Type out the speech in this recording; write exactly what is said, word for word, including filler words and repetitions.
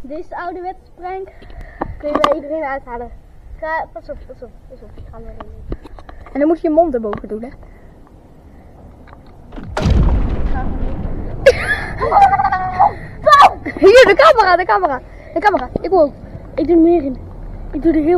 Dit is de ouderwetse prank. Kun je bij iedereen uithalen. Ga, pas op, pas op, pas op. Ik ga hem erin doen. En dan moet je je mond erboven doen, hè? Ik ga hem erin doen. Hier, de camera, de camera. De camera. Ik wil. Ik doe er meer in. Ik doe er heel